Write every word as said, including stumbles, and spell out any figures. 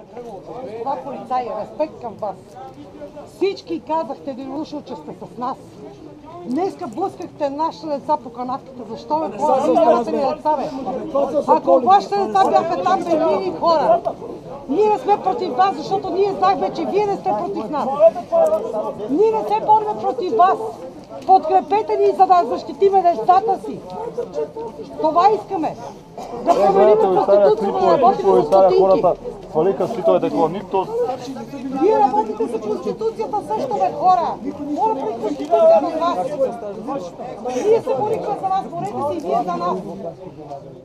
Това полицаи, респект към вас. Всички казахте единодушно, че сте с нас. Днеска блъскахте нашите деца по канавките. Защо бе хора? Вие нямате ни деца, бе. Ако вашите деца бяха там, бе, мили хора, ние не сме против вас, защото ние знаехме, че вие не сте против нас. Ние не се борим против вас. Подкрепете ни, за да защитиме децата си. Това искаме. Да променим Конституцията, да работим за стотинки. Фалика свитове такова, нито... Вие работите за Конституцията също, бе, хора. Моля при Конституцията за вас. Ние се борихме за вас, борете се и вие за нас.